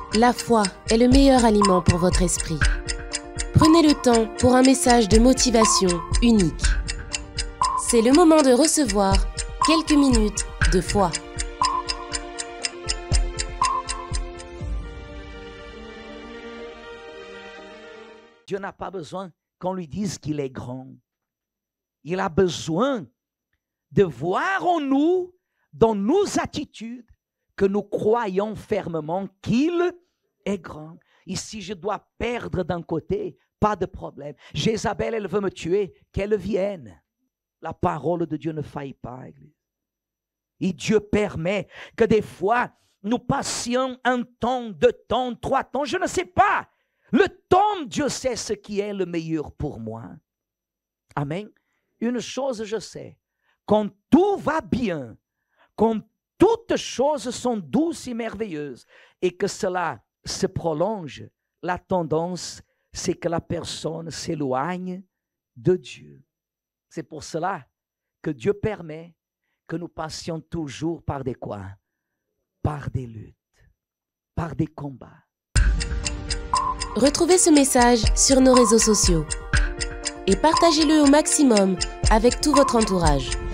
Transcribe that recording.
La foi est le meilleur aliment pour votre esprit. Prenez le temps pour un message de motivation unique. C'est le moment de recevoir quelques minutes de foi. Dieu n'a pas besoin qu'on lui dise qu'il est grand. Il a besoin de voir en nous, dans nos attitudes, que nous croyons fermement qu'il est grand. Ici, je dois perdre d'un côté, pas de problème. Jézabel, elle veut me tuer, qu'elle vienne. La parole de Dieu ne faille pas, Église. Et Dieu permet que des fois, nous passions un temps, 2 temps, 3 temps, je ne sais pas. Le temps, Dieu sait ce qui est le meilleur pour moi. Amen. Une chose je sais, quand tout va bien, quand toutes choses sont douces et merveilleuses et que cela se prolonge, la tendance, c'est que la personne s'éloigne de Dieu. C'est pour cela que Dieu permet que nous passions toujours par des quoi? Par des luttes, par des combats. Retrouvez ce message sur nos réseaux sociaux et partagez-le au maximum avec tout votre entourage.